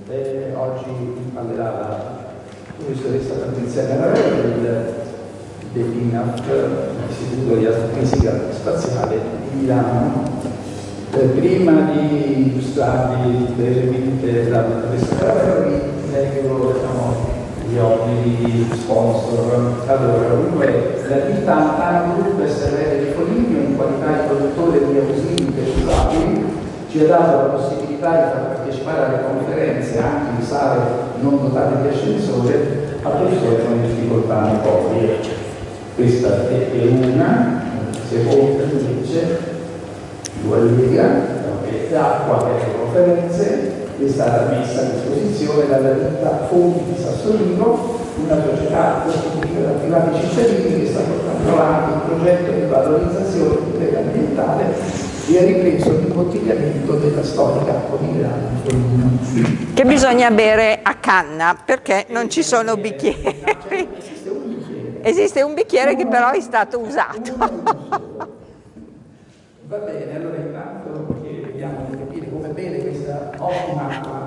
Oggi parlerà la professoressa Patrizia Caraveo dell'INAF, l'Istituto di Astrofisica Spaziale di Milano. Prima di illustrarvi brevemente la professoressa Caraveo, vi leggo gli obblighi sponsor. Allora, dunque, la ditta Tana Group SRL di Foligno, in qualità di produttore di ausili tessuali, ci ha dato la possibilità di far partecipare alle conferenze anche in sale non dotate di ascensore a persone con difficoltà motorie. Questa è una. Seconda invece, Lega, l'acqua per le conferenze, è stata messa a disposizione dalla ditta Fonti di Sassolino, una società costituita da privati cittadini che sta portando avanti un progetto di valorizzazione ambientale e ha ripreso l'imbottigliamento della storica acqua minerale di Foligno. Che bisogna bere a canna perché non ci sono bicchieri. Esiste un bicchiere che però è stato usato. Va bene, allora intanto vediamo di capire come bere questa ottima acqua.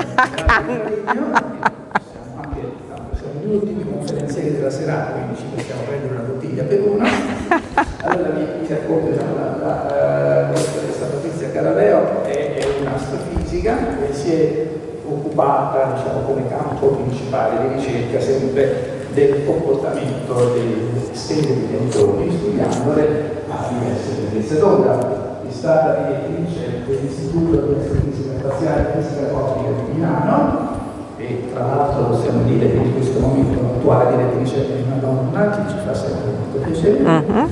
Siamo gli ultimi conferenzieri della serata, quindi ci possiamo prendere una bottiglia per una. Allora vi racconto, la professoressa Patrizia Caraveo è un'astrofisica che si è occupata, come campo principale di ricerca sempre del comportamento delle stelle di neutroni, studiandole a diverse frequenze d'onda. È stata direttrice dell'Istituto di Astrofisica Spaziale e Fisica Cosmica di Milano e tra l'altro possiamo dire che in questo momento l'attuale direttrice è una donna che ci fa sempre molto piacere.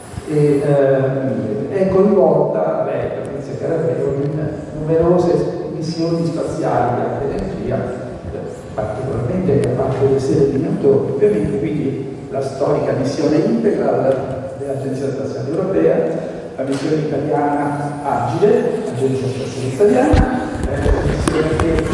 È coinvolta, lei, Patrizia Caraveo, in numerose missioni spaziali di alta energia, particolarmente da parte delle stelle di neutroni, ovviamente, quindi la storica missione Integral dell'Agenzia Spaziale Europea, la missione italiana Agile, Agenzia Spaziale Italiana, missione che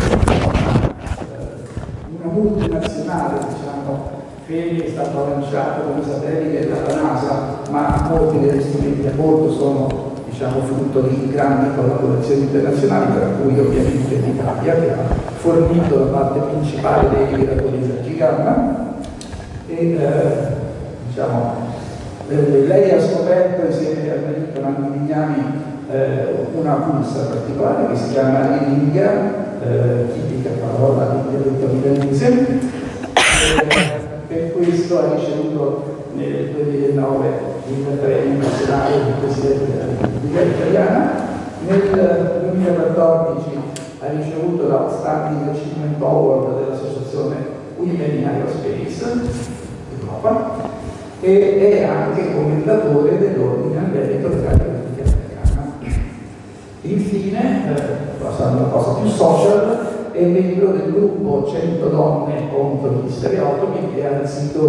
una multinazionale, che è stato lanciato come satellite dalla NASA, ma molti degli strumenti a bordo sono frutto di grandi collaborazioni internazionali, tra cui ovviamente l'Italia, che ha fornito la parte principale dei liberatori esergi gamma. E lei ha scoperto insieme al marito Nanni Vignani una pulsa particolare che si chiama Rininga, tipica parola di dialetto milanese. Per questo ha ricevuto nel 2009 il premio nazionale di Presidente della Repubblica Italiana. Nel 2014 ha ricevuto l'Outstanding Achievement Award dell'Associazione Women in Aerospace Europa e è anche commentatore dell'Ordine al Merito della Repubblica Italiana. Infine, passando a una cosa più social, è membro del gruppo 100 donne contro gli stereotipi che ha il sito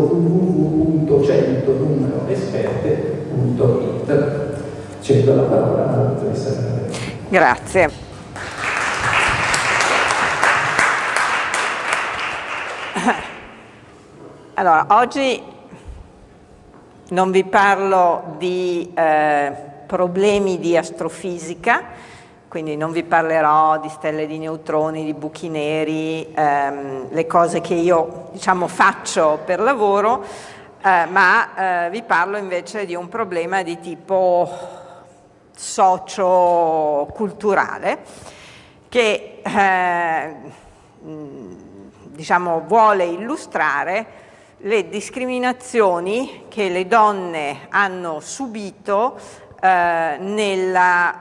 www.100numeroesperte.it. Cedo la parola alla professoressa Caraveo. Grazie. Allora, oggi non vi parlo di problemi di astrofisica, quindi non vi parlerò di stelle di neutroni, di buchi neri, le cose che io faccio per lavoro, ma vi parlo invece di un problema di tipo socio-culturale che vuole illustrare le discriminazioni che le donne hanno subito nella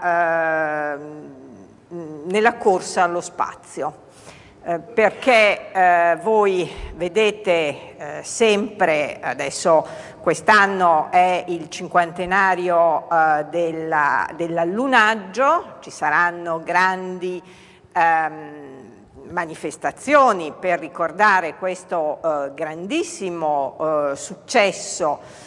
corsa allo spazio, perché voi vedete sempre, adesso quest'anno è il cinquantenario dell'allunaggio, ci saranno grandi manifestazioni per ricordare questo grandissimo successo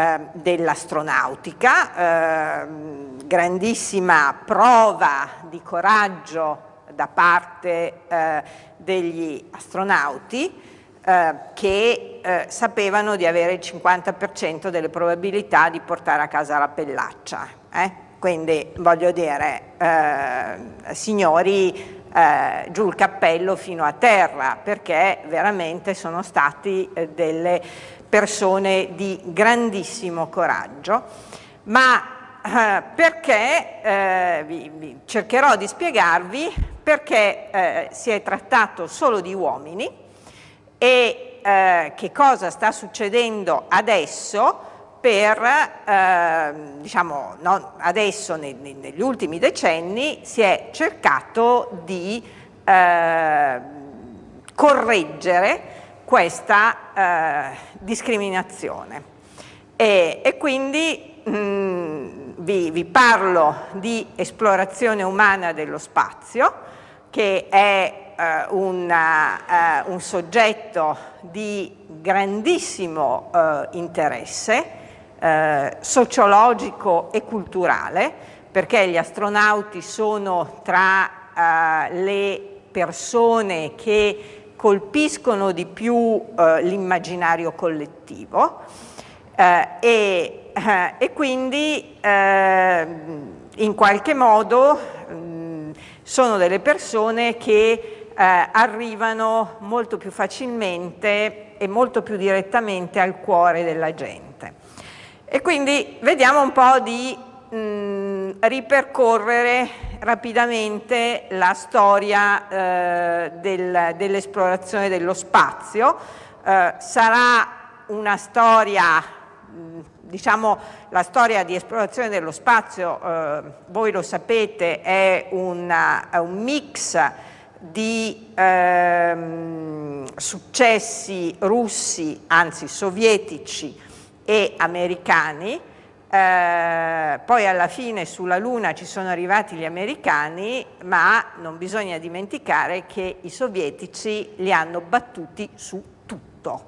dell'astronautica, grandissima prova di coraggio da parte degli astronauti che sapevano di avere il 50% delle probabilità di portare a casa la pellaccia. Quindi voglio dire, signori, giù il cappello fino a terra, perché veramente sono stati delle persone di grandissimo coraggio, ma perché cercherò di spiegarvi perché si è trattato solo di uomini e che cosa sta succedendo adesso diciamo, adesso negli ultimi decenni si è cercato di correggere questa discriminazione e quindi vi parlo di esplorazione umana dello spazio, che è un soggetto di grandissimo interesse sociologico e culturale, perché gli astronauti sono tra le persone che colpiscono di più l'immaginario collettivo e quindi in qualche modo sono delle persone che arrivano molto più facilmente e molto più direttamente al cuore della gente. E quindi vediamo un po' di ripercorrere rapidamente la storia dell'esplorazione dello spazio. Sarà una storia, diciamo, la storia di esplorazione dello spazio, voi lo sapete, è un mix di successi russi, anzi sovietici e americani. Poi alla fine sulla Luna ci sono arrivati gli americani, ma non bisogna dimenticare che i sovietici li hanno battuti su tutto,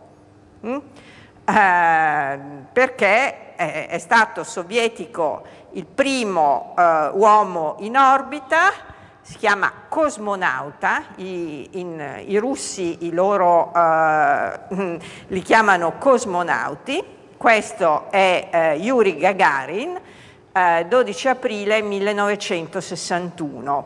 perché è stato sovietico il primo uomo in orbita, si chiama cosmonauta, i russi li chiamano cosmonauti. Questo è Yuri Gagarin, 12 aprile 1961.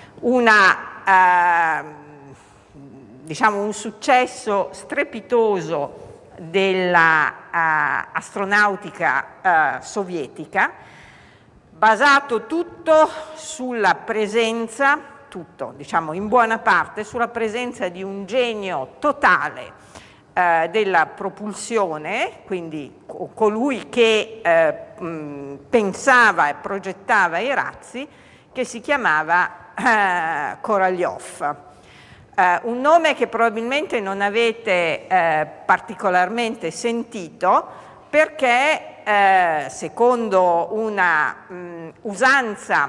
Diciamo un successo strepitoso della astronautica sovietica, basato tutto sulla presenza, diciamo in buona parte, sulla presenza di un genio totale della propulsione, quindi colui che pensava e progettava i razzi, che si chiamava Korolev. Un nome che probabilmente non avete particolarmente sentito, perché secondo una usanza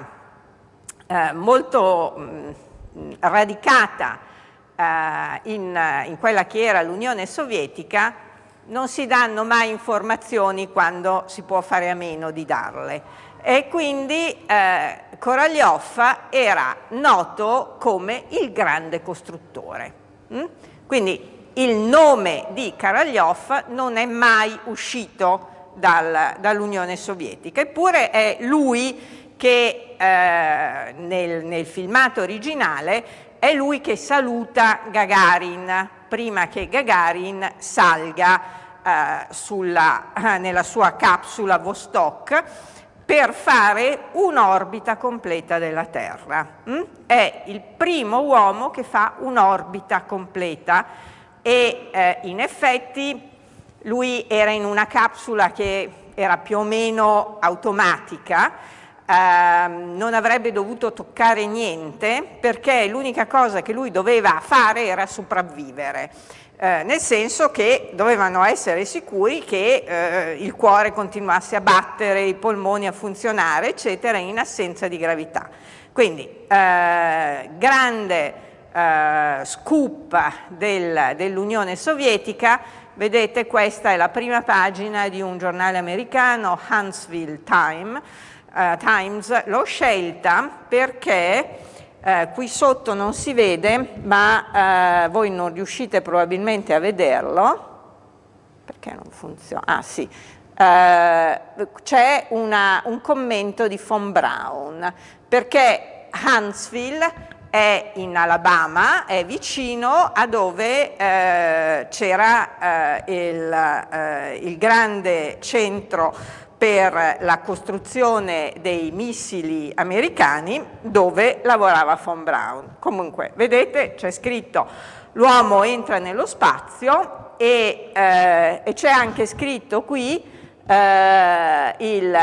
molto radicata in quella che era l'Unione Sovietica, non si danno mai informazioni quando si può fare a meno di darle. E quindi Korolev era noto come il grande costruttore. Quindi il nome di Korolev non è mai uscito dall'Unione Sovietica, eppure è lui che nel filmato originale è lui che saluta Gagarin prima che Gagarin salga nella sua capsula Vostok per fare un'orbita completa della Terra. È il primo uomo che fa un'orbita completa e in effetti lui era in una capsula che era più o meno automatica. Non avrebbe dovuto toccare niente, perché l'unica cosa che lui doveva fare era sopravvivere, nel senso che dovevano essere sicuri che il cuore continuasse a battere, i polmoni a funzionare, eccetera, in assenza di gravità. Quindi grande scoop dell'Unione Sovietica. Vedete, questa è la prima pagina di un giornale americano, Huntsville Times. L'ho scelta perché qui sotto non si vede, ma voi non riuscite probabilmente a vederlo, perché non funziona? Ah sì, c'è un commento di von Braun, perché Huntsville è in Alabama, è vicino a dove c'era il grande centro per la costruzione dei missili americani, dove lavorava von Braun. Comunque, vedete, c'è scritto l'uomo entra nello spazio e c'è anche scritto qui il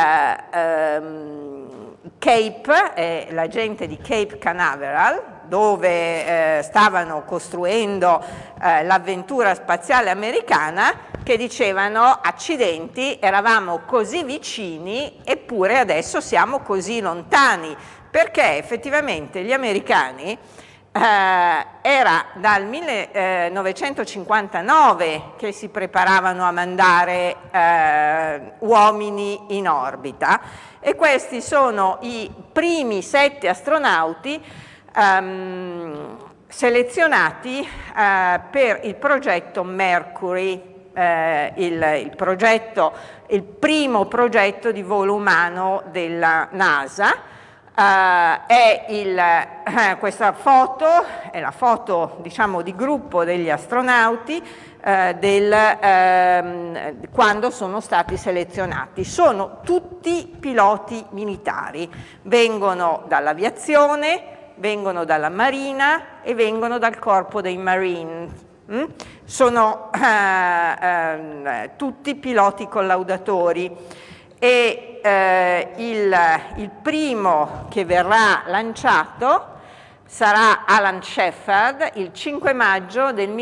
Cape, la gente di Cape Canaveral, dove stavano costruendo l'avventura spaziale americana, che dicevano: accidenti, eravamo così vicini eppure adesso siamo così lontani, perché effettivamente gli americani era dal 1959 che si preparavano a mandare uomini in orbita, e questi sono i primi 7 astronauti selezionati per il progetto Mercury, il primo progetto di volo umano della NASA. Questa foto è la foto, diciamo, di gruppo degli astronauti quando sono stati selezionati. Sono tutti piloti militari, vengono dall'aviazione, vengono dalla Marina e vengono dal corpo dei Marines. Sono tutti piloti collaudatori, e il primo che verrà lanciato sarà Alan Shepard il 5 maggio del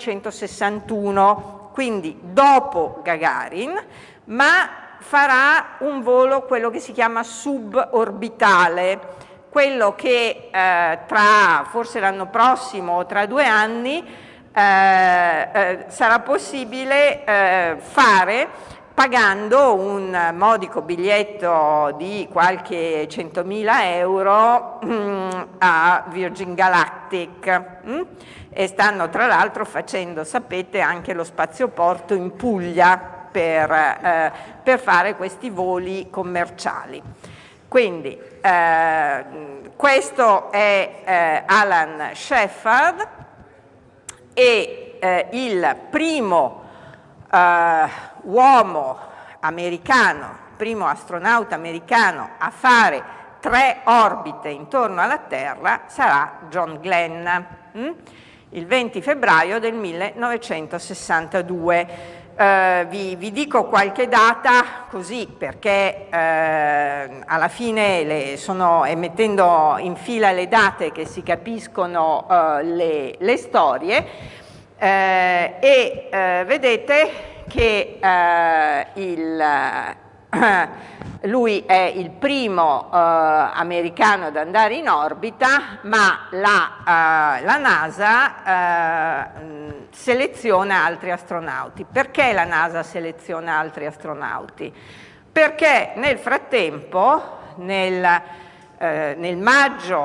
1961, quindi dopo Gagarin, ma farà un volo, quello che si chiama suborbitale, quello che forse l'anno prossimo o tra 2 anni sarà possibile fare pagando un modico biglietto di qualche 100.000 euro a Virgin Galactic, e stanno tra l'altro facendo, sapete, anche lo spazioporto in Puglia per fare questi voli commerciali. Quindi questo è Alan Shepard, e il primo uomo americano, primo astronauta americano a fare 3 orbite intorno alla Terra sarà John Glenn, il 20 febbraio del 1962. Vi dico qualche data così perché alla fine mettendo in fila le date che si capiscono le storie, vedete che lui è il primo americano ad andare in orbita, ma la NASA seleziona altri astronauti. Perché la NASA seleziona altri astronauti? Perché nel frattempo, nel maggio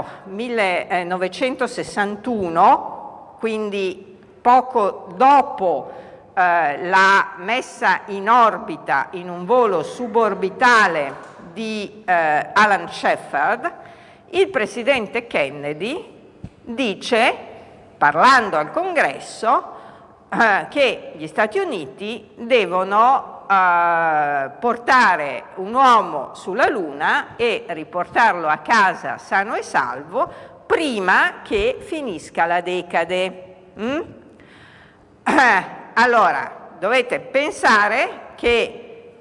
1961, quindi poco dopo la messa in orbita in un volo suborbitale di Alan Shepard, il presidente Kennedy dice, parlando al Congresso, che gli Stati Uniti devono portare un uomo sulla Luna e riportarlo a casa sano e salvo prima che finisca la decade. Allora, dovete pensare che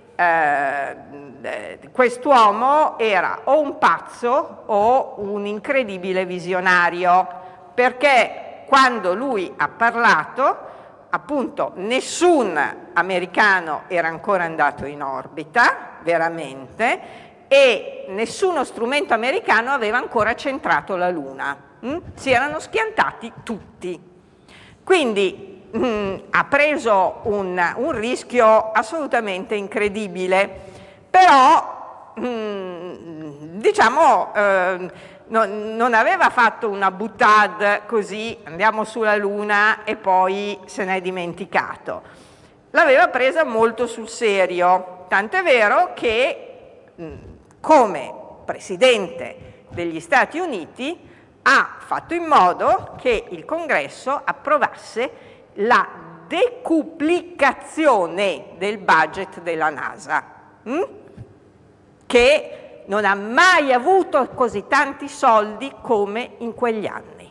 quest'uomo era o un pazzo o un incredibile visionario, perché quando lui ha parlato, appunto, nessun americano era ancora andato in orbita, veramente, e nessuno strumento americano aveva ancora centrato la Luna. Si erano schiantati tutti. Quindi ha preso un rischio assolutamente incredibile, però diciamo non aveva fatto una boutade così, andiamo sulla Luna e poi se n'è dimenticato. L'aveva presa molto sul serio, tant'è vero che come presidente degli Stati Uniti ha fatto in modo che il Congresso approvasse la decuplicazione del budget della NASA, che non ha mai avuto così tanti soldi come in quegli anni.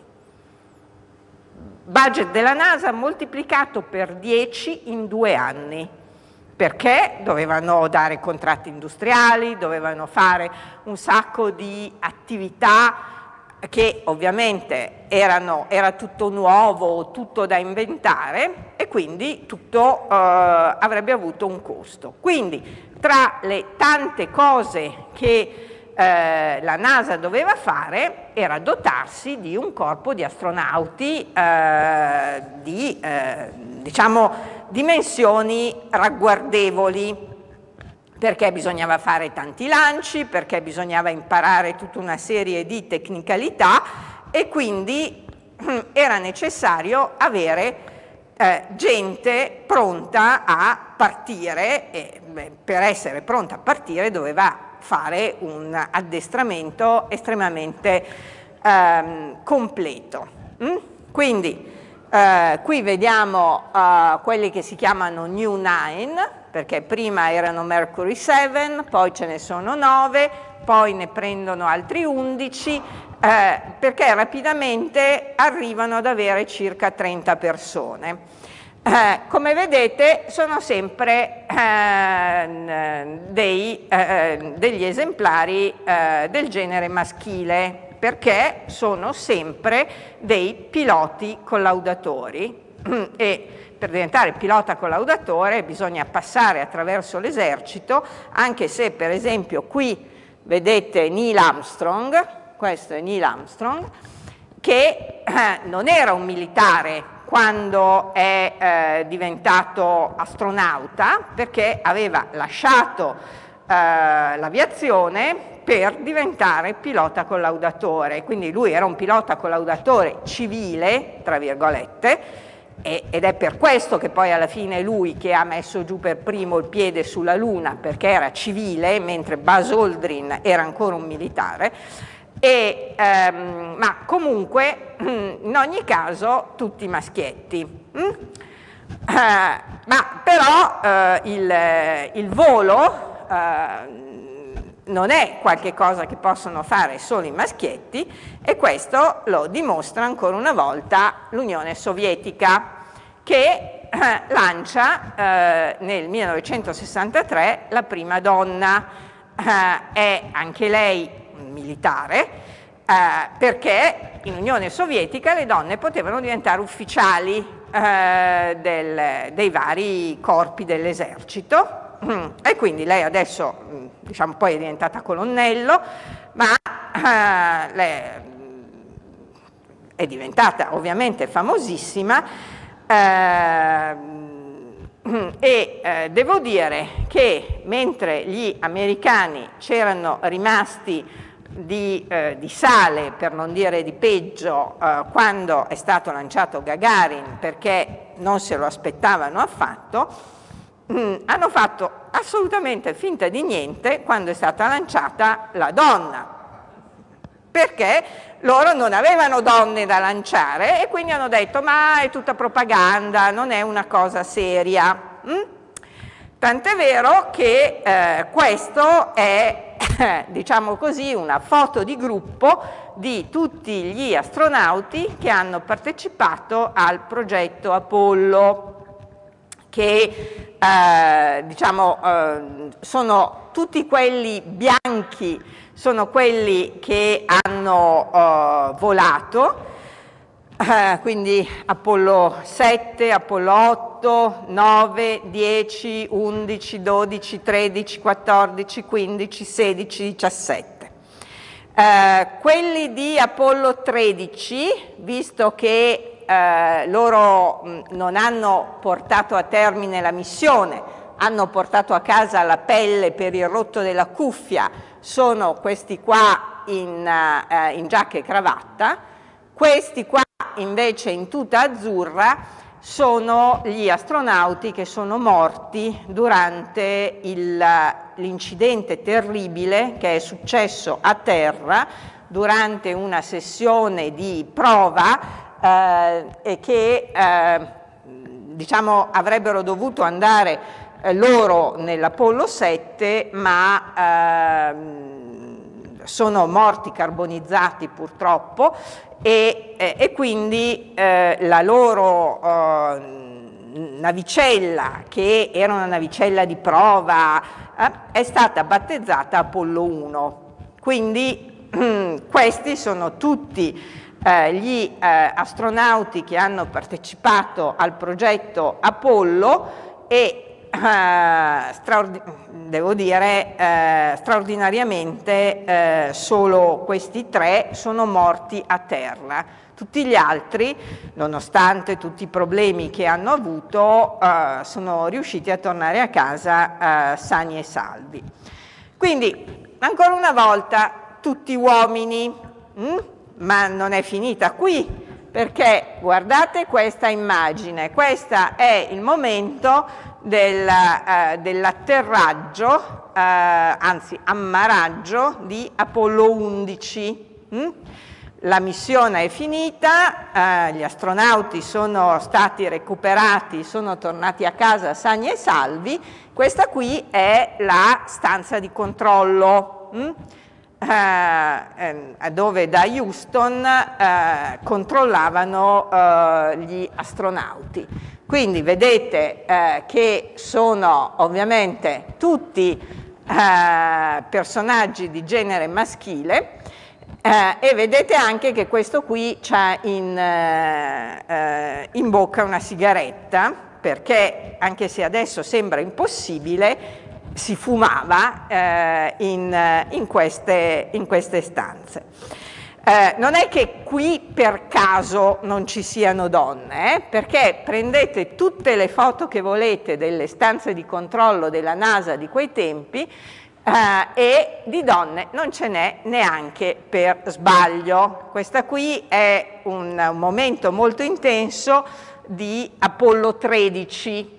Budget della NASA moltiplicato per 10 in 2 anni, perché dovevano dare contratti industriali, dovevano fare un sacco di attività che ovviamente era tutto nuovo, tutto da inventare, e quindi tutto avrebbe avuto un costo. Quindi tra le tante cose che la NASA doveva fare era dotarsi di un corpo di astronauti di diciamo dimensioni ragguardevoli, perché bisognava fare tanti lanci, perché bisognava imparare tutta una serie di tecnicalità, e quindi era necessario avere gente pronta a partire, e per essere pronta a partire doveva fare un addestramento estremamente completo. Quindi qui vediamo quelli che si chiamano New Nine, perché prima erano Mercury 7, poi ce ne sono 9, poi ne prendono altri 11, perché rapidamente arrivano ad avere circa 30 persone. Come vedete sono sempre degli esemplari del genere maschile, perché sono sempre dei piloti collaudatori e per diventare pilota collaudatore bisogna passare attraverso l'esercito, anche se per esempio qui vedete Neil Armstrong, questo è Neil Armstrong, che non era un militare quando è diventato astronauta, perché aveva lasciato l'aviazione per diventare pilota collaudatore. Quindi lui era un pilota collaudatore civile, tra virgolette, ed è per questo che poi alla fine è lui che ha messo giù per primo il piede sulla Luna, perché era civile, mentre Buzz Aldrin era ancora un militare. Ma comunque in ogni caso tutti maschietti. Ma però il volo non è qualche cosa che possono fare solo i maschietti, e questo lo dimostra ancora una volta l'Unione Sovietica, che lancia nel 1963 la prima donna. È anche lei militare, perché in Unione Sovietica le donne potevano diventare ufficiali dei vari corpi dell'esercito, e quindi lei adesso diciamo poi è diventata colonnello, ma è diventata ovviamente famosissima, e devo dire che mentre gli americani c'erano rimasti di sale, per non dire di peggio, quando è stato lanciato Gagarin, perché non se lo aspettavano affatto, hanno fatto assolutamente finta di niente quando è stata lanciata la donna, perché loro non avevano donne da lanciare e quindi hanno detto ma è tutta propaganda, non è una cosa seria. Tant'è vero che questo è, diciamo così, una foto di gruppo di tutti gli astronauti che hanno partecipato al progetto Apollo, che diciamo sono tutti quelli bianchi, sono quelli che hanno volato, quindi Apollo 7, Apollo 8, 9, 10, 11, 12, 13, 14, 15, 16, 17. Quelli di Apollo 13, visto che loro non hanno portato a termine la missione, hanno portato a casa la pelle per il rotto della cuffia, sono questi qua in giacca e cravatta. Questi qua invece in tuta azzurra sono gli astronauti che sono morti durante l'incidente terribile che è successo a terra durante una sessione di prova e che diciamo avrebbero dovuto andare loro nell'Apollo 7, ma sono morti carbonizzati purtroppo e quindi la loro navicella, che era una navicella di prova, è stata battezzata Apollo 1. Quindi questi sono tutti gli astronauti che hanno partecipato al progetto Apollo e devo dire straordinariamente solo questi 3 sono morti a terra. Tutti gli altri, nonostante tutti i problemi che hanno avuto, sono riusciti a tornare a casa sani e salvi. Quindi, ancora una volta, tutti uomini, ma non è finita qui, perché guardate questa immagine, questo è il momento dell'atterraggio, anzi ammaraggio di Apollo 11. La missione è finita, gli astronauti sono stati recuperati, sono tornati a casa sani e salvi. Questa qui è la stanza di controllo, dove da Houston controllavano gli astronauti. Quindi vedete che sono ovviamente tutti personaggi di genere maschile. E vedete anche che questo qui ha in bocca una sigaretta, perché anche se adesso sembra impossibile, si fumava in queste stanze. Non è che qui per caso non ci siano donne, perché prendete tutte le foto che volete delle stanze di controllo della NASA di quei tempi, e di donne non ce n'è neanche per sbaglio. Questa qui è un momento molto intenso di Apollo 13.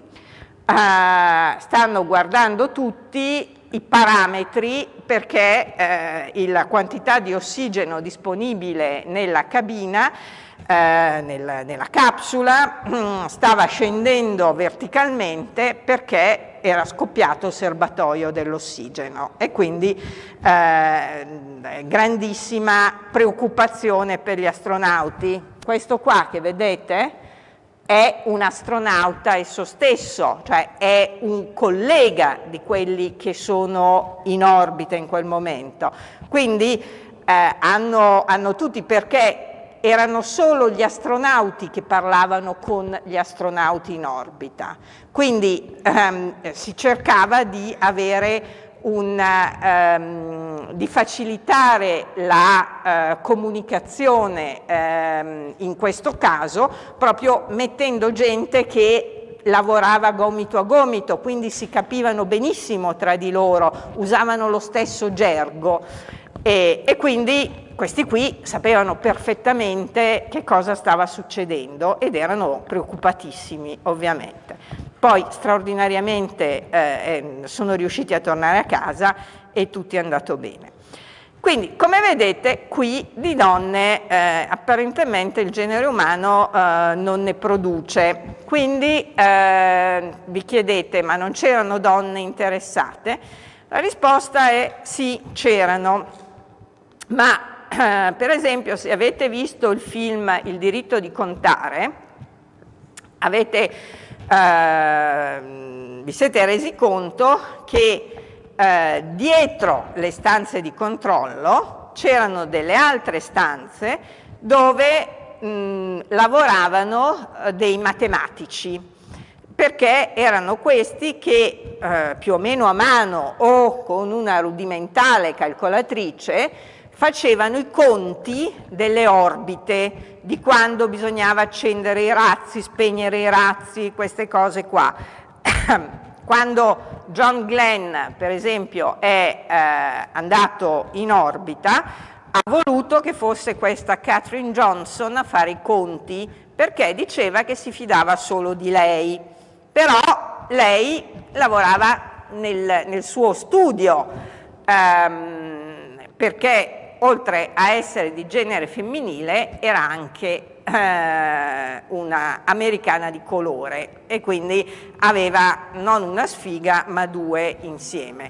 Stanno guardando tutti i parametri, perché la quantità di ossigeno disponibile nella cabina, nella capsula, stava scendendo verticalmente perché era scoppiato il serbatoio dell'ossigeno, e quindi grandissima preoccupazione per gli astronauti. Questo qua che vedete è un astronauta esso stesso, cioè è un collega di quelli che sono in orbita in quel momento. Quindi hanno tutti, perché erano solo gli astronauti che parlavano con gli astronauti in orbita. Quindi si cercava di avere di facilitare la comunicazione in questo caso, proprio mettendo gente che lavorava gomito a gomito, quindi si capivano benissimo tra di loro, usavano lo stesso gergo e quindi questi qui sapevano perfettamente che cosa stava succedendo ed erano preoccupatissimi, ovviamente. Poi straordinariamente sono riusciti a tornare a casa e tutto è andato bene. Quindi, come vedete, qui di donne apparentemente il genere umano non ne produce. Quindi vi chiedete, ma non c'erano donne interessate? La risposta è sì, c'erano. Ma per esempio, se avete visto il film Il diritto di contare, vi siete resi conto che dietro le stanze di controllo c'erano delle altre stanze dove lavoravano dei matematici, perché erano questi che più o meno a mano o con una rudimentale calcolatrice facevano i conti delle orbite, di quando bisognava accendere i razzi, spegnere i razzi, queste cose qua. Quando John Glenn, per esempio, è andato in orbita, ha voluto che fosse questa Katherine Johnson a fare i conti, perché diceva che si fidava solo di lei. Però lei lavorava nel suo studio, perché oltre a essere di genere femminile era anche una americana di colore e quindi aveva non una sfiga ma due insieme.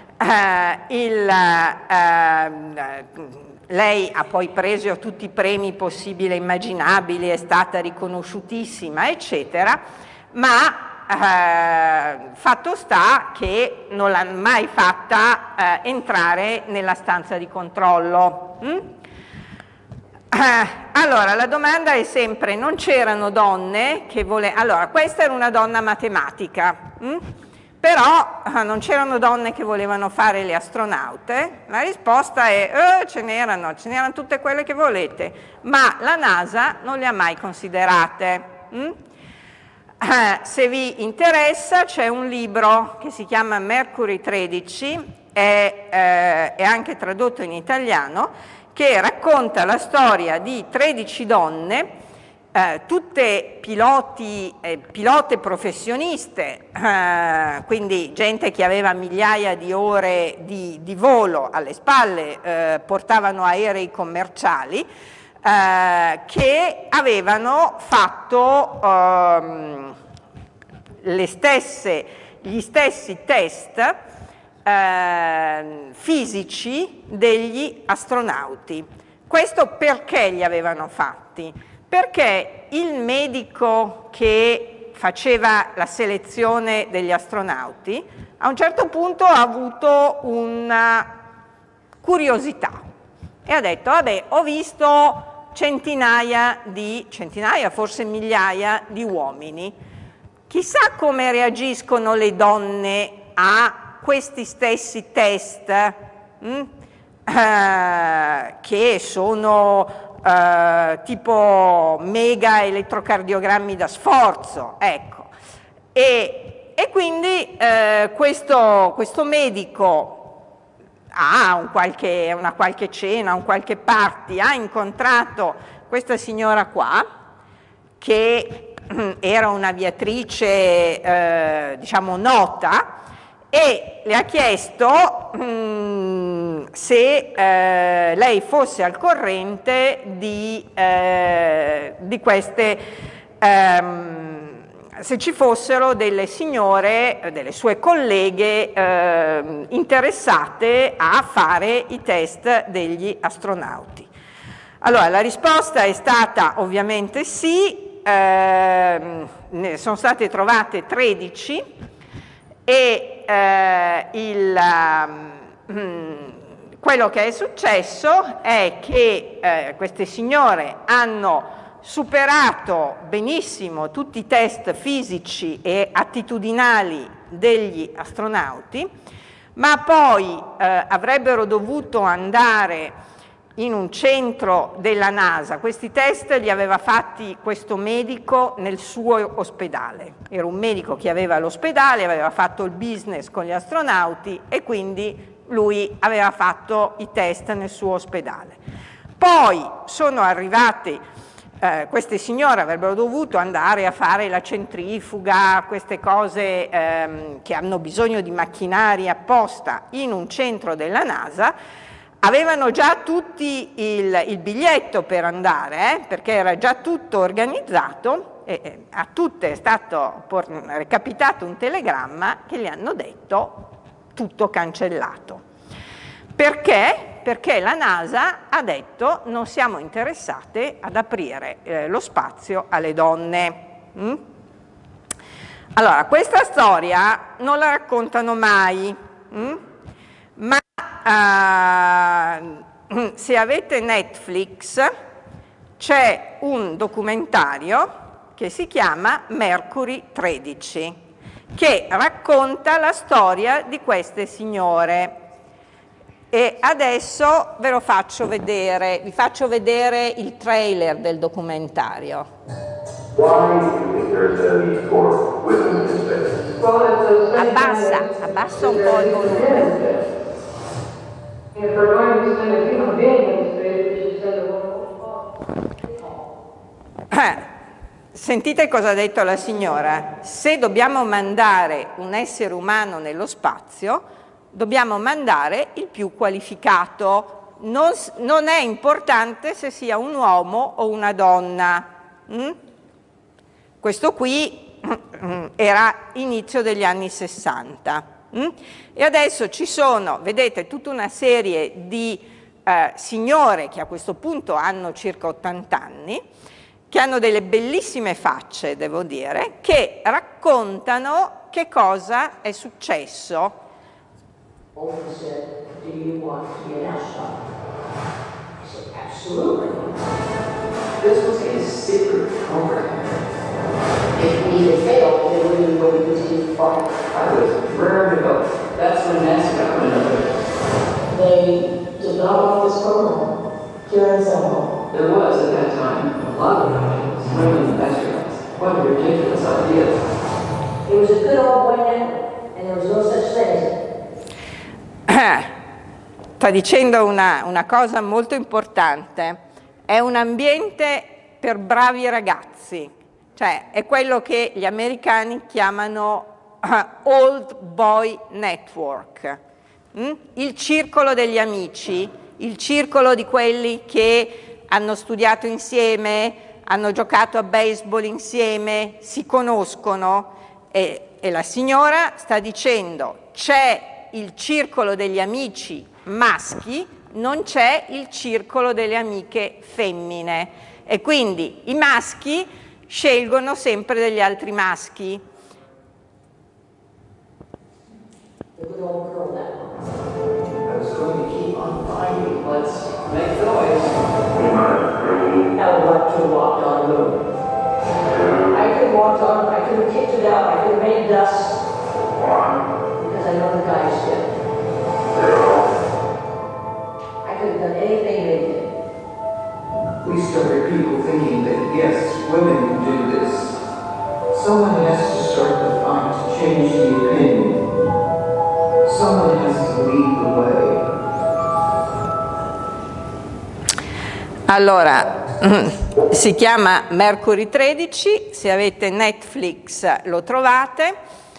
Lei ha poi preso tutti i premi possibili e immaginabili, è stata riconosciutissima, eccetera, ma fatto sta che non l'ha mai fatta entrare nella stanza di controllo. Allora, la domanda è sempre, non c'erano donne che volevano... Allora, questa era una donna matematica, però non c'erano donne che volevano fare le astronaute. La risposta è, ce n'erano tutte quelle che volete, ma la NASA non le ha mai considerate. Se vi interessa c'è un libro che si chiama Mercury 13, è anche tradotto in italiano, che racconta la storia di 13 donne, tutte pilote professioniste, quindi gente che aveva migliaia di ore di volo alle spalle, portavano aerei commerciali, che avevano fatto gli stessi test fisici degli astronauti. Questo perché li avevano fatti? Perché il medico che faceva la selezione degli astronauti a un certo punto ha avuto una curiosità e ha detto, vabbè, ho visto centinaia, forse migliaia di uomini, chissà come reagiscono le donne a questi stessi test che sono tipo mega elettrocardiogrammi da sforzo, ecco. E quindi questo medico una qualche cena, un qualche party, ha incontrato questa signora qua, che era un'aviatrice diciamo nota, e le ha chiesto se lei fosse al corrente di queste, se ci fossero delle signore, delle sue colleghe interessate a fare i test degli astronauti. Allora, la risposta è stata ovviamente sì, ne sono state trovate 13 e quello che è successo è che queste signore hanno superato benissimo tutti i test fisici e attitudinali degli astronauti, ma poi avrebbero dovuto andare in un centro della NASA. Questi test li aveva fatti questo medico nel suo ospedale. Era un medico che aveva l'ospedale, aveva fatto il business con gli astronauti e quindi lui aveva fatto i test nel suo ospedale. Poi sono arrivati, queste signore avrebbero dovuto andare a fare la centrifuga, queste cose che hanno bisogno di macchinari apposta in un centro della NASA. Avevano già tutti il biglietto per andare, perché era già tutto organizzato e a tutte è stato recapitato un telegramma che gli hanno detto tutto cancellato. Perché? Perché la NASA ha detto non siamo interessate ad aprire lo spazio alle donne. Allora, questa storia non la raccontano mai, ma se avete Netflix c'è un documentario che si chiama Mercury 13, che racconta la storia di queste signore. E adesso ve lo faccio vedere, vi faccio vedere il trailer del documentario. Abbassa un po' il volume. Sentite cosa ha detto la signora. Se dobbiamo mandare un essere umano nello spazio, dobbiamo mandare il più qualificato. non è importante se sia un uomo o una donna. Questo qui era inizio degli anni 60. E adesso ci sono, vedete, tutta una serie di signore che a questo punto hanno circa 80 anni, che hanno delle bellissime facce, devo dire, che raccontano che cosa è successo. Olga said, "Do you want to be an astronaut?" I said, "Absolutely." This was a secret program. If we either failed, then we would continue to fight. I was raring to go. That's when NASA got wind of it. They did not want this program here in Selma. There was, at that time, a lot of ideas. Women astronauts. What ridiculous ideas. It was a good old boy network, and there was no such thing as Sta dicendo una cosa molto importante. È un ambiente per bravi ragazzi, cioè è quello che gli americani chiamano Old Boy Network, il circolo degli amici, il circolo di quelli che hanno studiato insieme, hanno giocato a baseball insieme, si conoscono, e la signora sta dicendo c'è il circolo degli amici maschi, non c'è il circolo delle amiche femmine, e quindi i maschi scelgono sempre degli altri maschi. the good old girl network. I was going to keep on finding. Let's make noise. I would like to have walked on the moon. I could have walked on, I could have kicked it out, I could have made dust. Because I know the guys did. I could have done anything they did. We started people thinking that, yes, women can do this. Someone has to start the fight to change the opinion. Someone has to lead the way. Allora, si chiama Mercury 13, se avete Netflix lo trovate,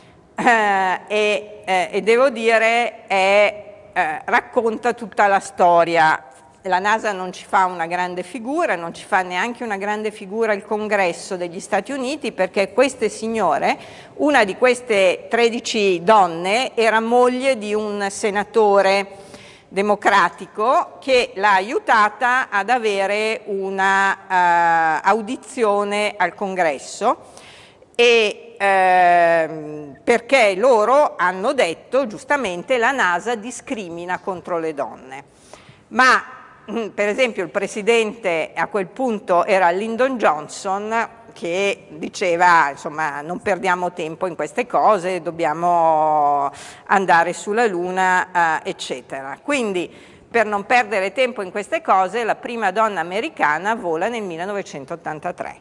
e devo dire racconta tutta la storia. La NASA non ci fa una grande figura, non ci fa neanche una grande figura il Congresso degli Stati Uniti, perché queste signore, una di queste 13 donne era moglie di un senatore democratico che l'ha aiutata ad avere una audizione al Congresso, e perché loro hanno detto giustamente la NASA discrimina contro le donne. Ma per esempio il presidente a quel punto era Lyndon Johnson, che diceva insomma non perdiamo tempo in queste cose, dobbiamo andare sulla Luna, eccetera. Quindi per non perdere tempo in queste cose la prima donna americana vola nel 1983.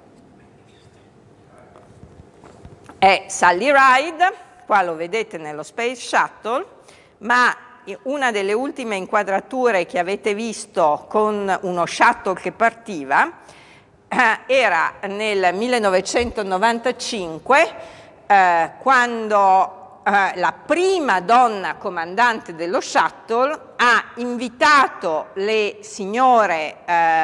È Sally Ride, qua lo vedete nello Space Shuttle, ma una delle ultime inquadrature che avete visto con uno shuttle che partiva era nel 1995, quando la prima donna comandante dello shuttle ha invitato le signore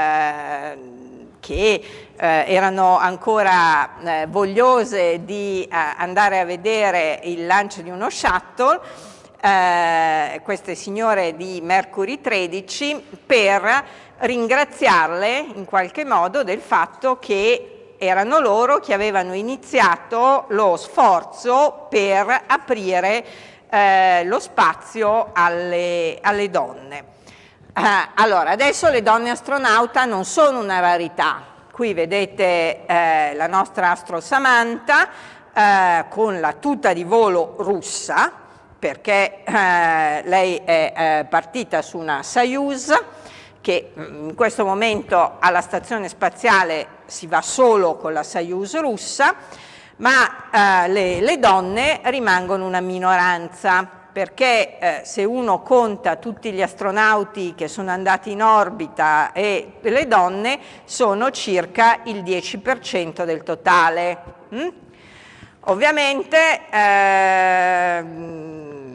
che erano ancora vogliose di andare a vedere il lancio di uno shuttle, queste signore di Mercury 13, per ringraziarle in qualche modo del fatto che erano loro che avevano iniziato lo sforzo per aprire lo spazio alle donne. Allora, adesso le donne astronauta non sono una rarità. Qui vedete la nostra Astro Samantha con la tuta di volo russa, perché lei è partita su una Soyuz, che in questo momento alla stazione spaziale si va solo con la Soyuz russa, ma le donne rimangono una minoranza, perché se uno conta tutti gli astronauti che sono andati in orbita e le donne sono circa il 10% del totale. Ovviamente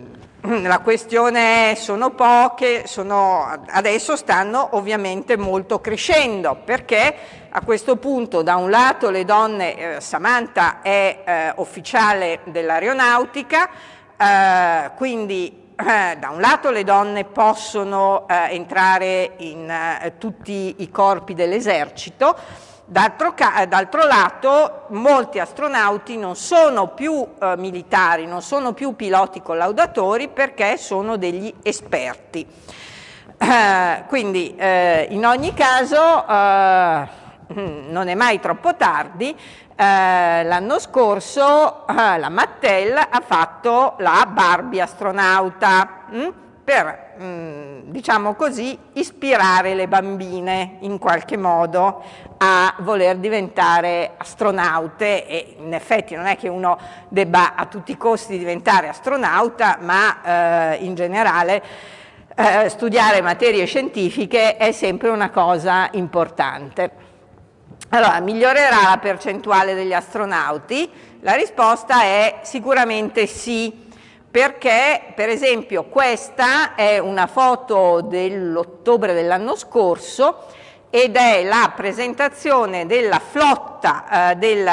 la questione è, sono poche, adesso stanno ovviamente molto crescendo, perché a questo punto da un lato le donne, Samantha è ufficiale dell'aeronautica, quindi da un lato le donne possono entrare in tutti i corpi dell'esercito, d'altro lato molti astronauti non sono più militari, non sono più piloti collaudatori, perché sono degli esperti. Quindi in ogni caso non è mai troppo tardi. L'anno scorso la Mattel ha fatto la Barbie astronauta per, diciamo così, ispirare le bambine in qualche modo a voler diventare astronaute, e in effetti non è che uno debba a tutti i costi diventare astronauta, ma in generale studiare materie scientifiche è sempre una cosa importante. Allora, migliorerà la percentuale degli astronauti? La risposta è sicuramente sì, perché per esempio questa è una foto dell'ottobre dell'anno scorso ed è la presentazione della flotta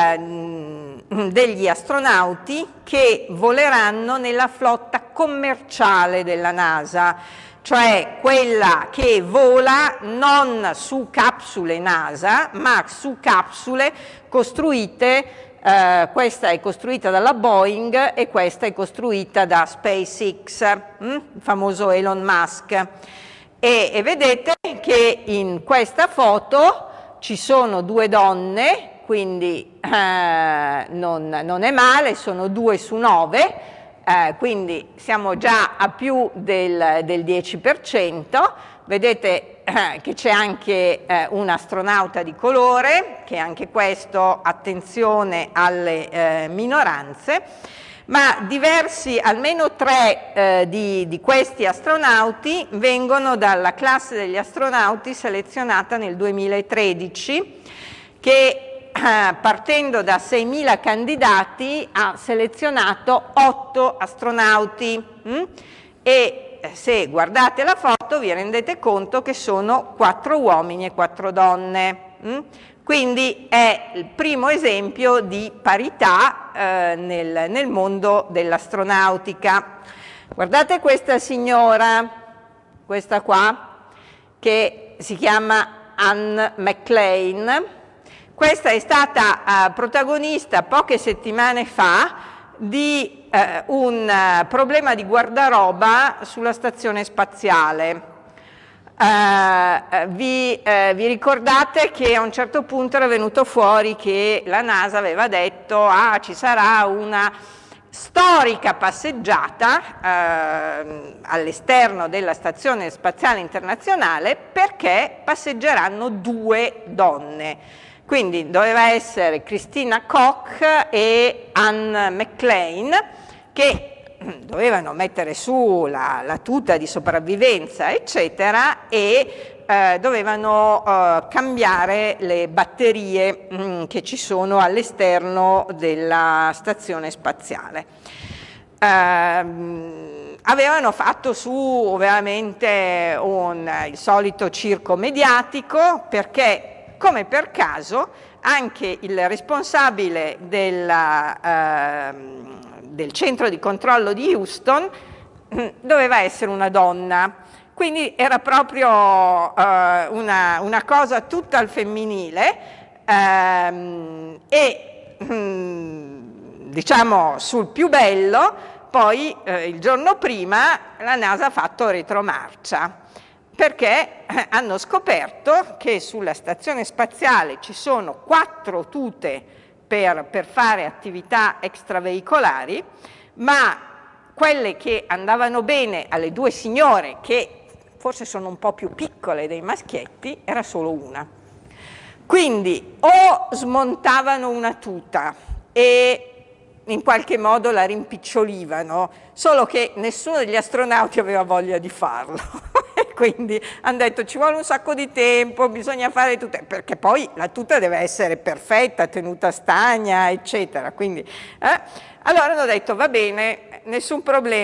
degli astronauti che voleranno nella flotta commerciale della NASA, cioè quella che vola non su capsule NASA, ma su capsule costruite, questa è costruita dalla Boeing e questa è costruita da SpaceX, il famoso Elon Musk. E vedete che in questa foto ci sono due donne, quindi non è male, sono 2 su 9. Quindi siamo già a più del 10%, vedete che c'è anche un astronauta di colore, che anche questo, attenzione alle minoranze, ma diversi, almeno 3 di questi astronauti vengono dalla classe degli astronauti selezionata nel 2013, che partendo da 6.000 candidati ha selezionato 8 astronauti e se guardate la foto vi rendete conto che sono 4 uomini e 4 donne. Quindi è il primo esempio di parità nel mondo dell'astronautica. Guardate questa signora, questa qua, che si chiama Anne McLean. Questa è stata protagonista poche settimane fa di un problema di guardaroba sulla stazione spaziale. Vi ricordate che a un certo punto era venuto fuori che la NASA aveva detto ci sarà una storica passeggiata all'esterno della Stazione Spaziale Internazionale, perché passeggeranno 2 donne. Quindi doveva essere Christina Koch e Anne McLean, che dovevano mettere su la tuta di sopravvivenza, eccetera, e dovevano cambiare le batterie che ci sono all'esterno della stazione spaziale. Avevano fatto su ovviamente il solito circo mediatico, perché come per caso anche il responsabile del centro di controllo di Houston doveva essere una donna, quindi era proprio una cosa tutta al femminile e diciamo sul più bello poi il giorno prima la NASA ha fatto retromarcia, perché hanno scoperto che sulla stazione spaziale ci sono 4 tute per fare attività extraveicolari, ma quelle che andavano bene alle 2 signore, che forse sono un po' più piccole dei maschietti, era solo una. Quindi o smontavano una tuta e in qualche modo la rimpicciolivano, solo che nessuno degli astronauti aveva voglia di farlo. Quindi hanno detto ci vuole un sacco di tempo, bisogna fare tutte, perché poi la tuta deve essere perfetta, tenuta stagna, eccetera. Quindi, allora hanno detto va bene, nessun problema,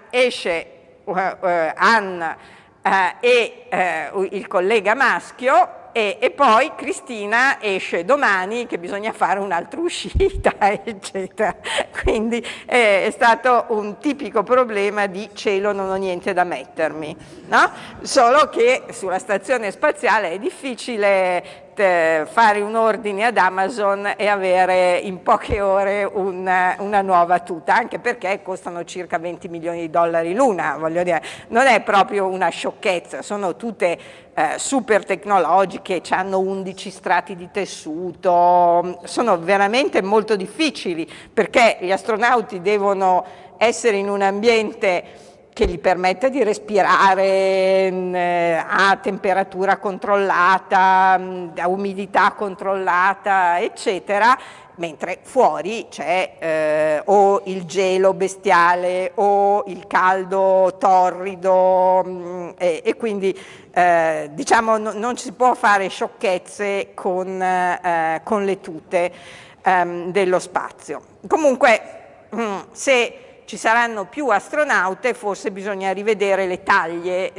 esce Anne e il collega maschio, e poi Cristina esce domani che bisogna fare un'altra uscita, eccetera. Quindi è stato un tipico problema di cielo, non ho niente no? Solo che sulla stazione spaziale è difficile fare un ordine ad Amazon e avere in poche ore una nuova tuta, anche perché costano circa 20 milioni di dollari l'una, voglio dire, non è proprio una sciocchezza, sono tutte super tecnologiche, hanno 11 strati di tessuto, sono veramente molto difficili perché gli astronauti devono essere in un ambiente che gli permette di respirare a temperatura controllata, a umidità controllata, eccetera, mentre fuori c'è o il gelo bestiale o il caldo torrido e quindi diciamo non si può fare sciocchezze con le tute dello spazio. Comunque se ci saranno più astronaute, forse bisogna rivedere le taglie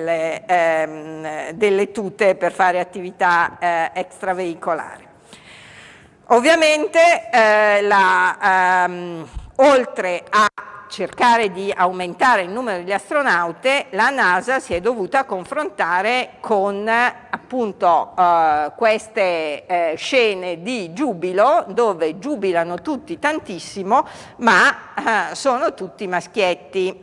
delle tute per fare attività extraveicolari. Ovviamente oltre a cercare di aumentare il numero di astronaute, la NASA si è dovuta confrontare con appunto queste scene di giubilo, dove giubilano tutti tantissimo, ma sono tutti maschietti.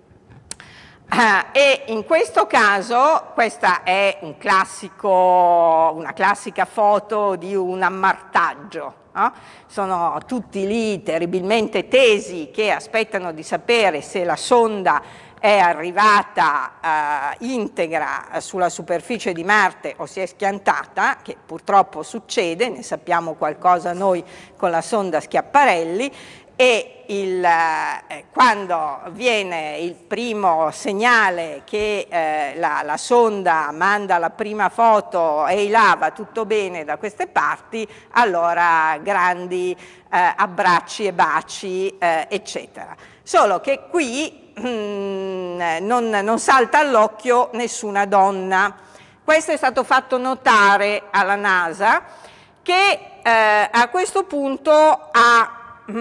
E in questo caso, questa è una classica foto di un ammartaggio. No? Sono tutti lì terribilmente tesi che aspettano di sapere se la sonda è arrivata integra sulla superficie di Marte o si è schiantata, che purtroppo succede, ne sappiamo qualcosa noi con la sonda Schiaparelli, e quando viene il primo segnale che la sonda manda la prima foto e là va tutto bene da queste parti, allora grandi abbracci e baci, eccetera. Solo che qui non salta all'occhio nessuna donna. Questo è stato fatto notare alla NASA, che a questo punto ha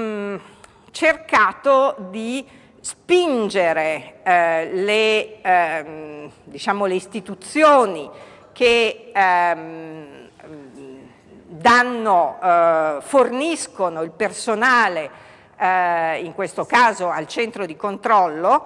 cercato di spingere diciamo, le istituzioni che forniscono il personale, in questo caso al centro di controllo,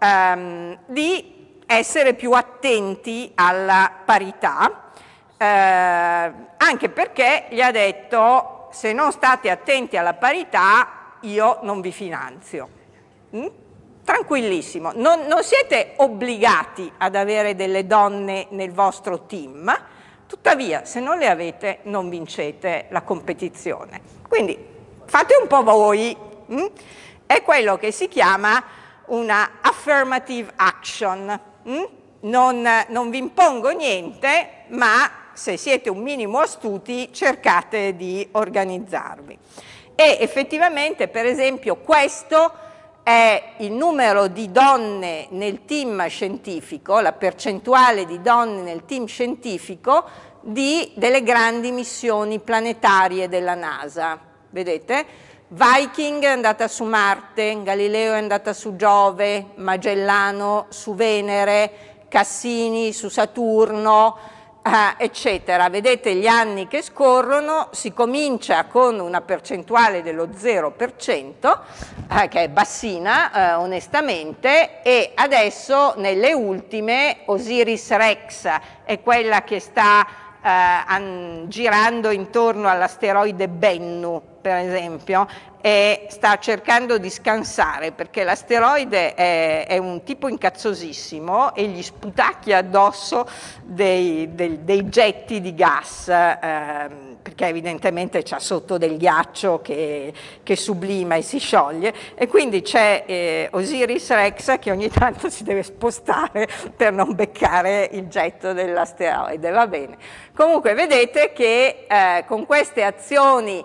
di essere più attenti alla parità, anche perché gli ha detto: se non state attenti alla parità io non vi finanzio. Tranquillissimo, non siete obbligati ad avere delle donne nel vostro team, tuttavia se non le avete non vincete la competizione. Quindi fate un po' voi, è quello che si chiama una affirmative action. Non vi impongo niente, ma se siete un minimo astuti cercate di organizzarvi. E effettivamente, per esempio, questo è il numero di donne nel team scientifico, la percentuale di donne nel team scientifico delle grandi missioni planetarie della NASA. Vedete? Viking è andata su Marte, Galileo è andata su Giove, Magellano su Venere, Cassini su Saturno, eccetera. Vedete gli anni che scorrono, si comincia con una percentuale dello 0%, che è bassina onestamente, e adesso nelle ultime Osiris Rex è quella che sta girando intorno all'asteroide Bennu, per esempio, e sta cercando di scansare perché l'asteroide è un tipo incazzosissimo e gli sputacchia addosso dei getti di gas, perché evidentemente c'ha sotto del ghiaccio che sublima e si scioglie, e quindi c'è Osiris Rex che ogni tanto si deve spostare per non beccare il getto dell'asteroide. Va bene. Comunque vedete che con queste azioni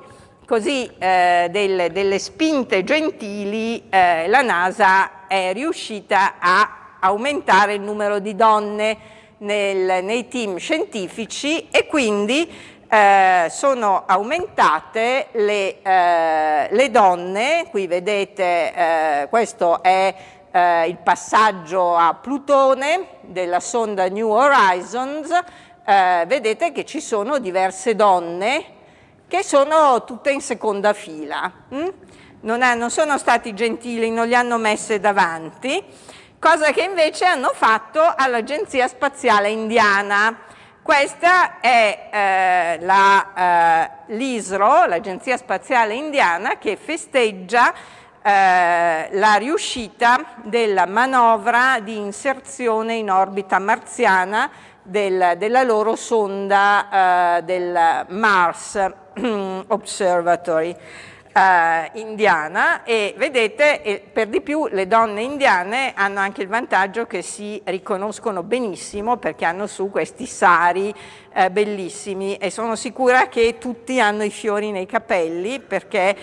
così delle spinte gentili la NASA è riuscita a aumentare il numero di donne nei team scientifici e quindi sono aumentate le donne. Qui vedete, questo è il passaggio a Plutone della sonda New Horizons. Vedete che ci sono diverse donne che sono tutte in seconda fila. Non sono stati gentili, non li hanno messe davanti, cosa che invece hanno fatto all'Agenzia Spaziale Indiana. Questa è l'ISRO, l'Agenzia Spaziale Indiana, che festeggia la riuscita della manovra di inserzione in orbita marziana della loro sonda del Mars Observatory indiana, e vedete, per di più le donne indiane hanno anche il vantaggio che si riconoscono benissimo perché hanno su questi sari bellissimi, e sono sicura che tutti hanno i fiori nei capelli perché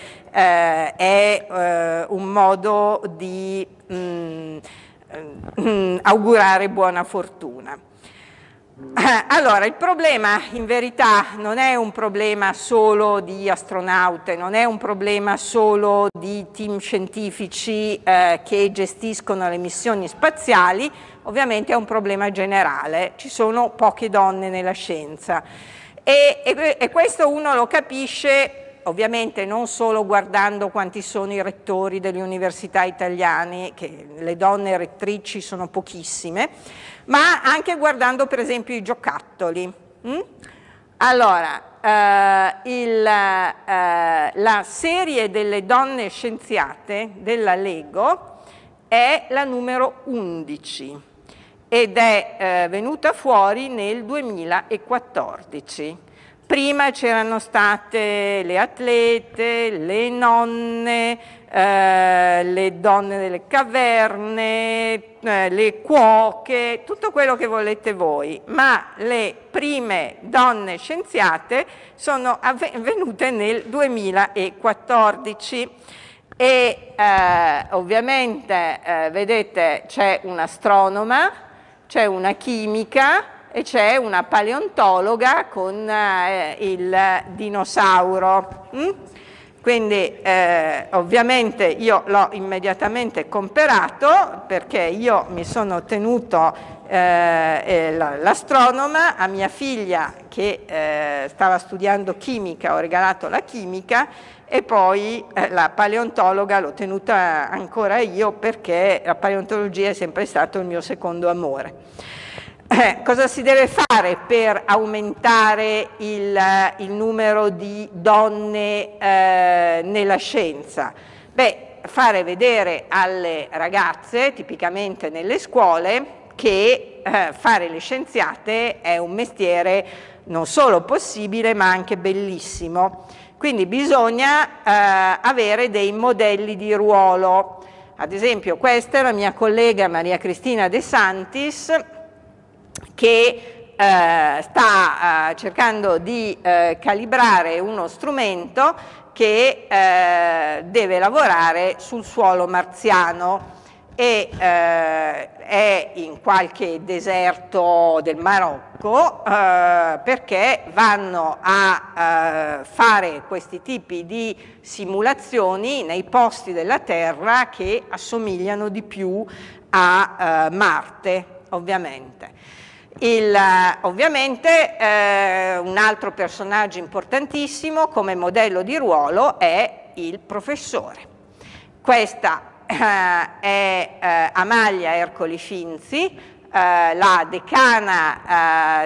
è un modo di augurare buona fortuna. Allora, il problema in verità non è un problema solo di astronaute, non è un problema solo di team scientifici che gestiscono le missioni spaziali, ovviamente è un problema generale, ci sono poche donne nella scienza e questo uno lo capisce ovviamente non solo guardando quanti sono i rettori delle università italiane, che le donne rettrici sono pochissime, ma anche guardando per esempio i giocattoli. Allora, la serie delle donne scienziate della Lego è la numero 11 ed è venuta fuori nel 2014. Prima c'erano state le atlete, le nonne, le donne delle caverne, le cuoche, tutto quello che volete voi, ma le prime donne scienziate sono avvenute nel 2014 e ovviamente vedete c'è un'astronoma, c'è una chimica e c'è una paleontologa con il dinosauro. Quindi ovviamente io l'ho immediatamente comperato perché io mi sono tenuto l'astronoma, a mia figlia che stava studiando chimica ho regalato la chimica e poi la paleontologa l'ho tenuta ancora io perché la paleontologia è sempre stato il mio secondo amore. Cosa si deve fare per aumentare il numero di donne nella scienza? Beh, fare vedere alle ragazze, tipicamente nelle scuole, che fare le scienziate è un mestiere non solo possibile ma anche bellissimo. Quindi bisogna avere dei modelli di ruolo. Ad esempio questa è la mia collega Maria Cristina De Santis, che sta cercando di calibrare uno strumento che deve lavorare sul suolo marziano e è in qualche deserto del Marocco perché vanno a fare questi tipi di simulazioni nei posti della Terra che assomigliano di più a Marte, ovviamente. Ovviamente un altro personaggio importantissimo come modello di ruolo è il professore. Questa è Amalia Ercoli Finzi, la decana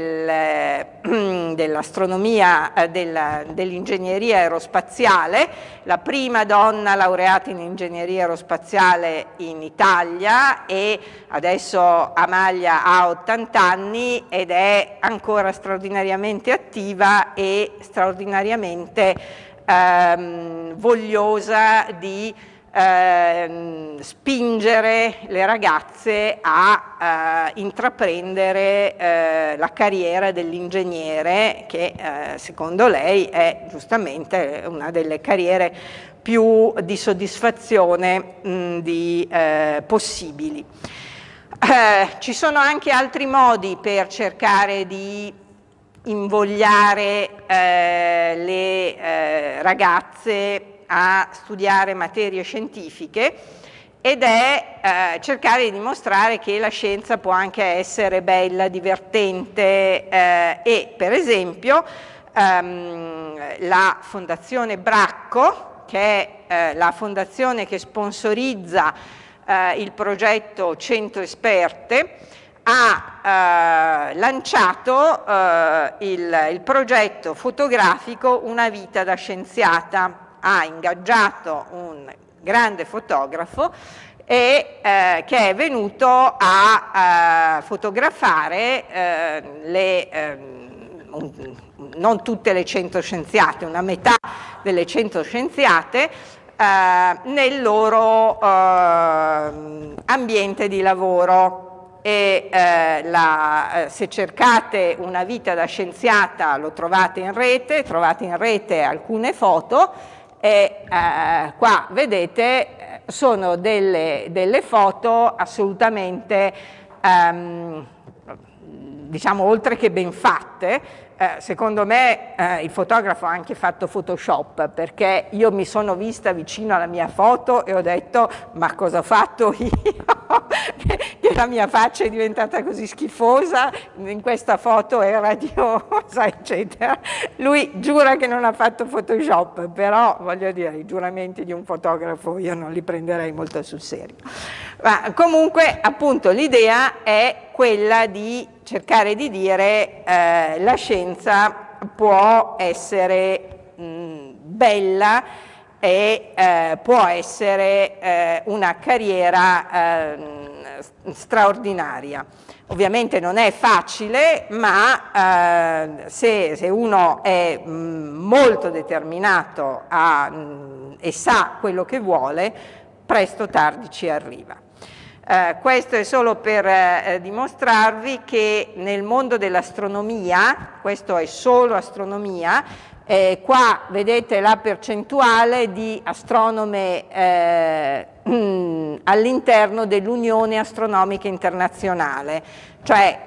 dell'astronomia, dell'ingegneria aerospaziale, la prima donna laureata in ingegneria aerospaziale in Italia, e adesso Amalia ha 80 anni ed è ancora straordinariamente attiva e straordinariamente vogliosa di spingere le ragazze a intraprendere la carriera dell'ingegnere, che secondo lei è giustamente una delle carriere più di soddisfazione possibili. Ci sono anche altri modi per cercare di invogliare le ragazze a studiare materie scientifiche, ed è cercare di dimostrare che la scienza può anche essere bella, divertente, e per esempio la Fondazione Bracco, che è la fondazione che sponsorizza il progetto 100 esperte, ha lanciato il progetto fotografico Una vita da scienziata. Ha ingaggiato un grande fotografo che è venuto a fotografare non tutte le 100 scienziate, una metà delle 100 scienziate nel loro ambiente di lavoro. E se cercate Una vita da scienziata lo trovate in rete alcune foto, e qua vedete sono delle foto assolutamente diciamo oltre che ben fatte. Secondo me il fotografo ha anche fatto Photoshop, perché io mi sono vista vicino alla mia foto e ho detto: ma cosa ho fatto io? Che la mia faccia è diventata così schifosa, in questa foto è radiosa, eccetera. Lui giura che non ha fatto Photoshop, però voglio dire, i giuramenti di un fotografo io non li prenderei molto sul serio. Ma comunque, appunto, l'idea è quella di cercare di dire la scienza può essere bella e può essere una carriera straordinaria. Ovviamente non è facile, ma se uno è molto determinato e sa quello che vuole, presto o tardi ci arriva. Questo è solo per dimostrarvi che nel mondo dell'astronomia, questo è solo astronomia, qua vedete la percentuale di astronome all'interno dell'Unione Astronomica Internazionale, cioè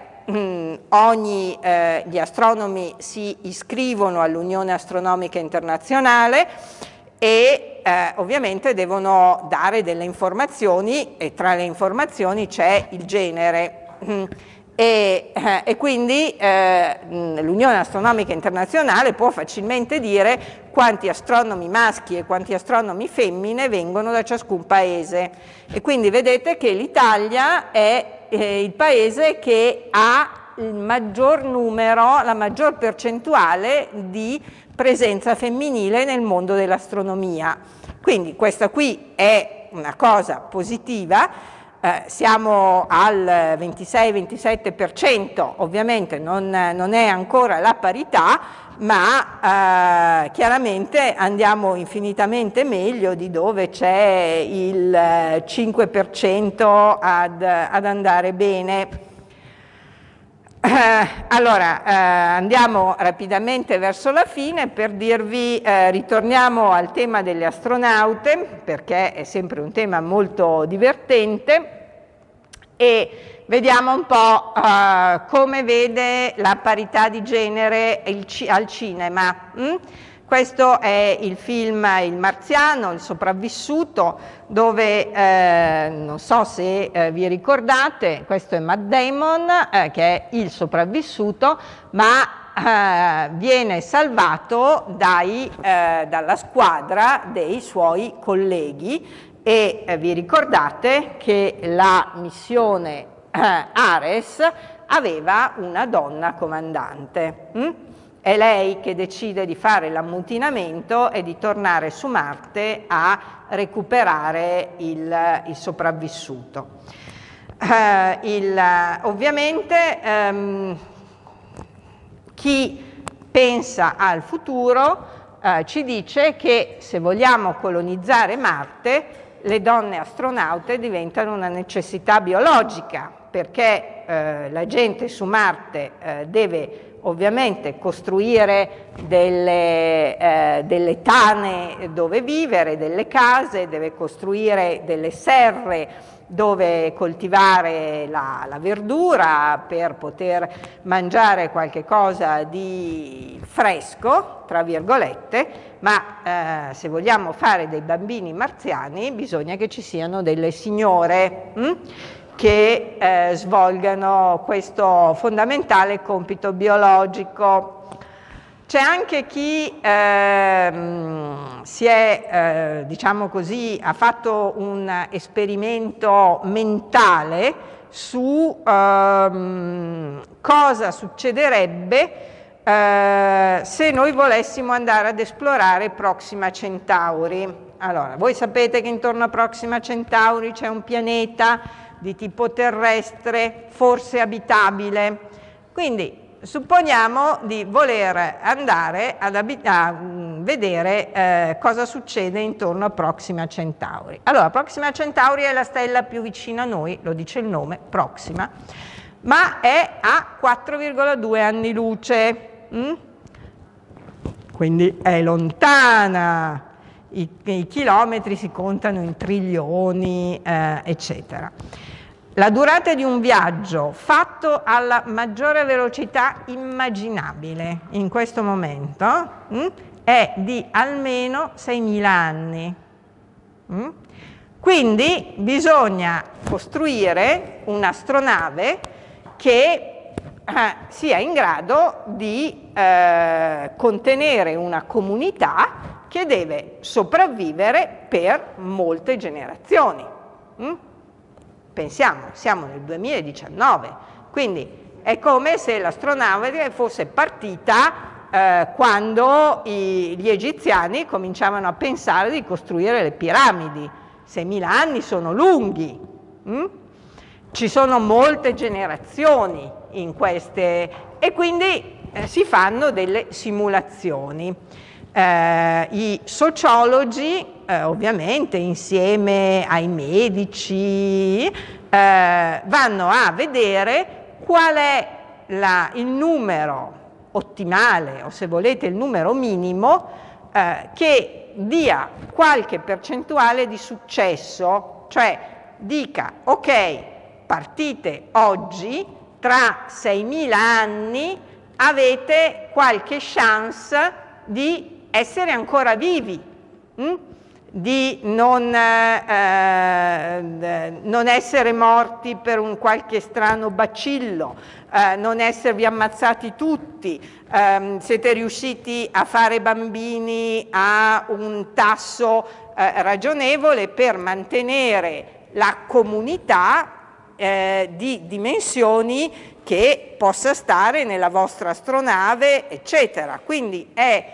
gli astronomi si iscrivono all'Unione Astronomica Internazionale e ovviamente devono dare delle informazioni, e tra le informazioni c'è il genere. E quindi l'Unione Astronomica Internazionale può facilmente dire quanti astronomi maschi e quanti astronomi femmine vengono da ciascun paese. E quindi vedete che l'Italia è il paese che ha il maggior numero, la maggior percentuale di presenza femminile nel mondo dell'astronomia. Quindi questa qui è una cosa positiva. Siamo al 26-27%, ovviamente non è ancora la parità, ma chiaramente andiamo infinitamente meglio di dove c'è il 5% ad andare bene. Allora, andiamo rapidamente verso la fine per dirvi, ritorniamo al tema delle astronaute, perché è sempre un tema molto divertente, e vediamo un po' come vede la parità di genere al cinema. Questo è il film Il Marziano, Il sopravvissuto, dove, non so se vi ricordate, questo è Matt Damon, che è il sopravvissuto, ma viene salvato dalla squadra dei suoi colleghi, e vi ricordate che la missione Ares aveva una donna comandante. È lei che decide di fare l'ammutinamento e di tornare su Marte a recuperare il sopravvissuto. Ovviamente chi pensa al futuro ci dice che se vogliamo colonizzare Marte le donne astronaute diventano una necessità biologica, perché la gente su Marte deve ovviamente costruire delle tane dove vivere, delle case, deve costruire delle serre dove coltivare la verdura per poter mangiare qualche cosa di fresco, tra virgolette, ma se vogliamo fare dei bambini marziani bisogna che ci siano delle signore che svolgano questo fondamentale compito biologico. C'è anche chi diciamo così, ha fatto un esperimento mentale su cosa succederebbe se noi volessimo andare ad esplorare Proxima Centauri. Allora, voi sapete che intorno a Proxima Centauri c'è un pianeta di tipo terrestre, forse abitabile. Quindi supponiamo di voler andare a vedere cosa succede intorno a Proxima Centauri. Allora, Proxima Centauri è la stella più vicina a noi, lo dice il nome, Proxima, ma è a 4,2 anni luce, quindi è lontana, i chilometri si contano in trilioni, eccetera. La durata di un viaggio fatto alla maggiore velocità immaginabile in questo momento è di almeno 6.000 anni. Quindi bisogna costruire un'astronave che sia in grado di contenere una comunità che deve sopravvivere per molte generazioni. Pensiamo, siamo nel 2019, quindi è come se l'astronave fosse partita quando gli egiziani cominciavano a pensare di costruire le piramidi. 6.000 anni sono lunghi, ci sono molte generazioni in queste, e quindi si fanno delle simulazioni. I sociologi ovviamente insieme ai medici vanno a vedere qual è il numero ottimale, o se volete il numero minimo, che dia qualche percentuale di successo, cioè dica ok, partite oggi, tra 6.000 anni avete qualche chance di essere ancora vivi, di non essere morti per un qualche strano bacillo, non esservi ammazzati tutti, siete riusciti a fare bambini a un tasso ragionevole per mantenere la comunità di dimensioni che possa stare nella vostra astronave, eccetera. Quindi è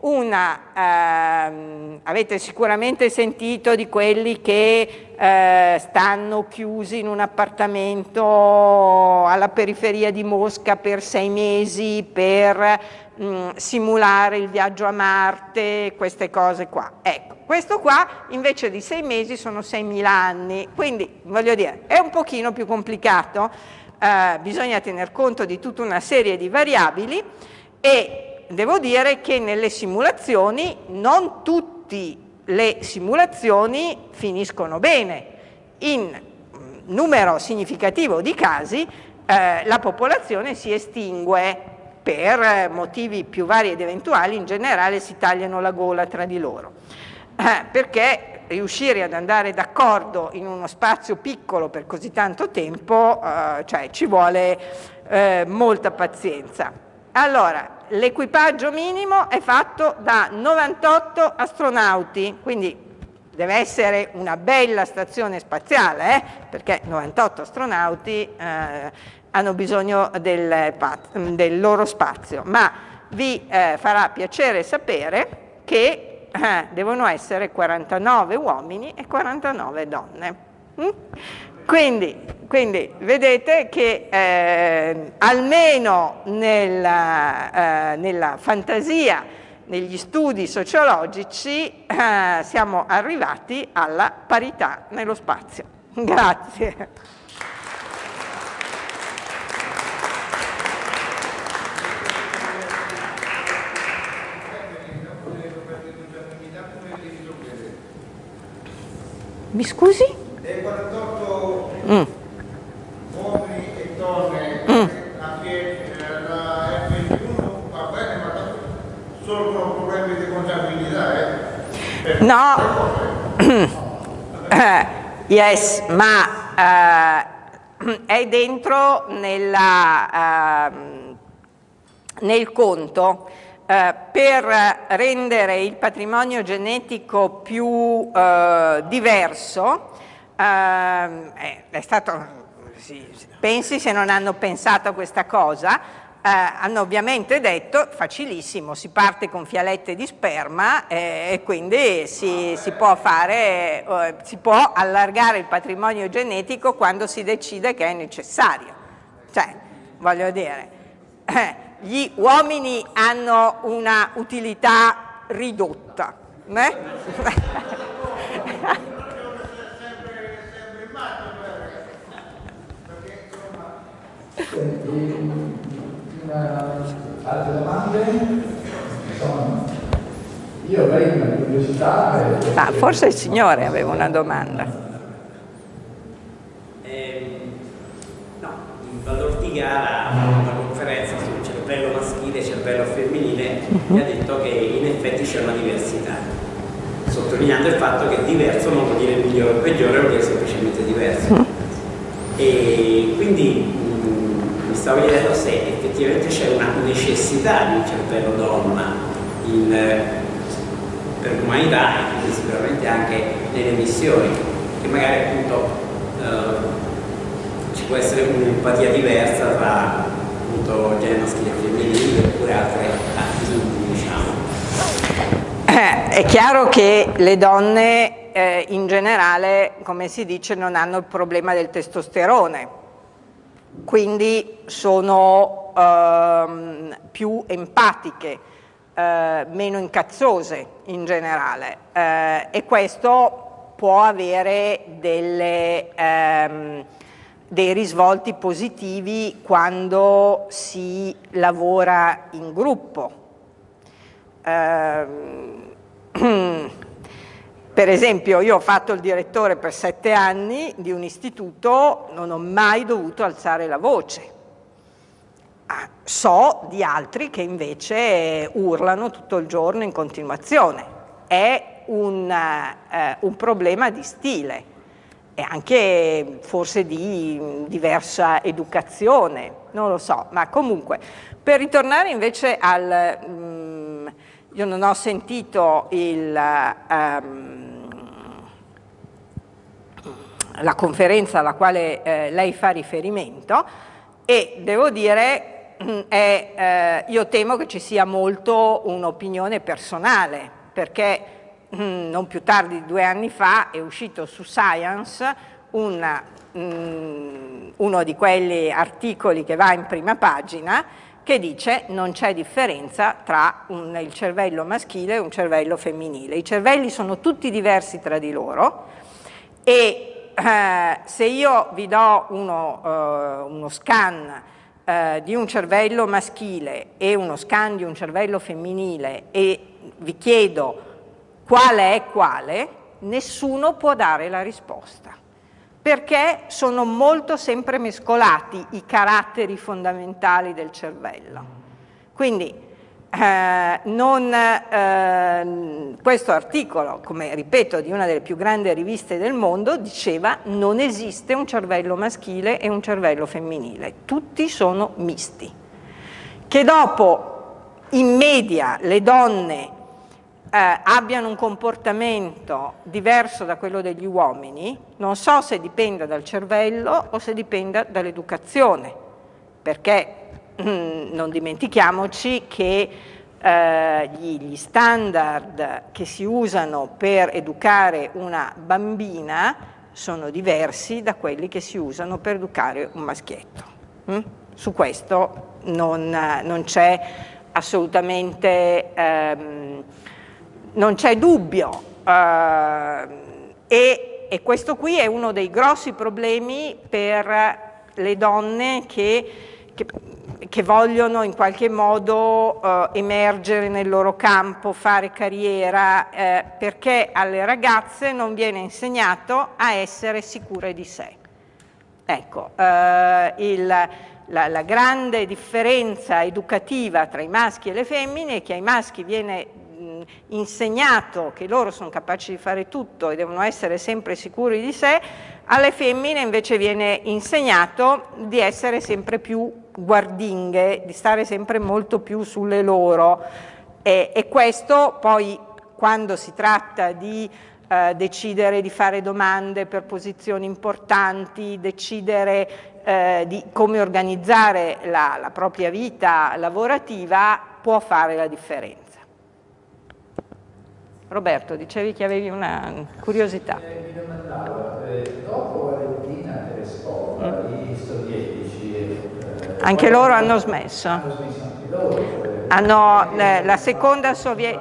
avete sicuramente sentito di quelli che stanno chiusi in un appartamento alla periferia di Mosca per 6 mesi per simulare il viaggio a Marte, queste cose qua. Ecco, questo qua invece di 6 mesi sono 6.000 anni, quindi voglio dire, è un pochino più complicato, bisogna tener conto di tutta una serie di variabili, e devo dire che nelle simulazioni non tutte le simulazioni finiscono bene. In numero significativo di casi la popolazione si estingue per motivi più vari ed eventuali, in generale si tagliano la gola tra di loro, perché riuscire ad andare d'accordo in uno spazio piccolo per così tanto tempo, cioè ci vuole molta pazienza. Allora, l'equipaggio minimo è fatto da 98 astronauti, quindi deve essere una bella stazione spaziale, perché 98 astronauti hanno bisogno del loro spazio, ma vi farà piacere sapere che devono essere 49 uomini e 49 donne. Quindi vedete che almeno nella fantasia negli studi sociologici siamo arrivati alla parità nello spazio. Grazie. Mi scusi? 48 uomini e donne, anche la F21 va bene, ma sorgono problemi di contabilità, No, yes, ma è dentro nel conto. Per rendere il patrimonio genetico più diverso, è stato, pensi se non hanno pensato a questa cosa, hanno ovviamente detto facilissimo, si parte con fialette di sperma e quindi si può allargare il patrimonio genetico quando si decide che è necessario. Cioè, voglio dire, gli uomini hanno una utilità ridotta. Altre domande? Insomma, io avrei una curiosità. Ma forse il signore aveva una domanda. No, il Valor di Gara, una conferenza sul cervello maschile e cervello femminile, mi ha detto che in effetti c'è una diversità, sottolineando il fatto che diverso non vuol dire migliore o peggiore, vuol dire semplicemente diverso. E quindi mi stavo chiedendo se effettivamente c'è una necessità di un cervello donna per l'umanità e quindi sicuramente anche nelle missioni, che magari appunto ci può essere un'empatia diversa tra appunto genere maschile e femminile oppure altre attitudini, diciamo. È chiaro che le donne in generale, come si dice, non hanno il problema del testosterone, quindi sono più empatiche, meno incazzose in generale, e questo può avere dei risvolti positivi quando si lavora in gruppo. Per esempio, io ho fatto il direttore per 7 anni di un istituto, non ho mai dovuto alzare la voce. So di altri che invece urlano tutto il giorno in continuazione. È un problema di stile e anche forse di diversa educazione, non lo so, ma comunque. Per ritornare invece io non ho sentito la conferenza alla quale lei fa riferimento e devo dire io temo che ci sia molto un'opinione personale, perché non più tardi di 2 anni fa è uscito su Science uno di quegli articoli che va in prima pagina che dice non c'è differenza tra il cervello maschile e un cervello femminile. I cervelli sono tutti diversi tra di loro e se io vi do uno scan di un cervello maschile e uno scan di un cervello femminile e vi chiedo quale è quale, nessuno può dare la risposta, perché sono molto sempre mescolati i caratteri fondamentali del cervello. Quindi questo articolo, come ripeto, di una delle più grandi riviste del mondo, diceva non esiste un cervello maschile e un cervello femminile, tutti sono misti. Che dopo, in media, le donne abbiano un comportamento diverso da quello degli uomini, non so se dipenda dal cervello o se dipenda dall'educazione, perché non dimentichiamoci che gli standard che si usano per educare una bambina sono diversi da quelli che si usano per educare un maschietto. Su questo non c'è assolutamente, non c'è dubbio, e questo qui è uno dei grossi problemi per le donne che vogliono in qualche modo emergere nel loro campo, fare carriera, perché alle ragazze non viene insegnato a essere sicure di sé. Ecco, la grande differenza educativa tra i maschi e le femmine è che ai maschi viene insegnato che loro sono capaci di fare tutto e devono essere sempre sicuri di sé, alle femmine invece viene insegnato di essere sempre più guardinghe, di stare sempre molto più sulle loro, e questo poi quando si tratta di decidere di fare domande per posizioni importanti, decidere di come organizzare la propria vita lavorativa, può fare la differenza. Roberto, dicevi che avevi una curiosità. Mi domandavo, dopo Valentina Tereskova, i sovietici... anche loro hanno smesso. Hanno smesso anche loro? La seconda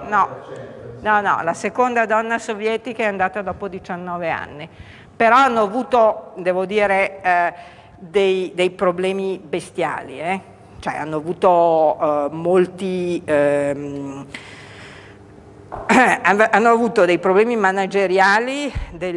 la seconda donna sovietica è andata dopo 19 anni. Però hanno avuto, devo dire, dei problemi bestiali. Cioè hanno avuto molti... hanno avuto dei problemi manageriali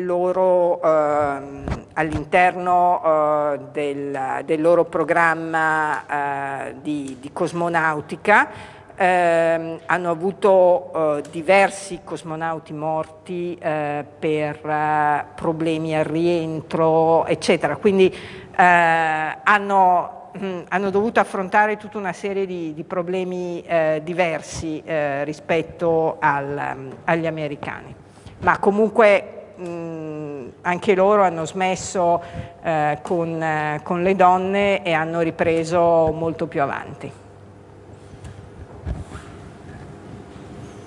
all'interno del loro programma di cosmonautica, hanno avuto diversi cosmonauti morti per problemi al rientro, eccetera, quindi hanno dovuto affrontare tutta una serie di problemi diversi rispetto agli americani, ma comunque anche loro hanno smesso con le donne e hanno ripreso molto più avanti.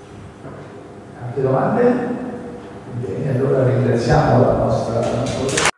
Altre domande? Bene, allora ringraziamo la nostra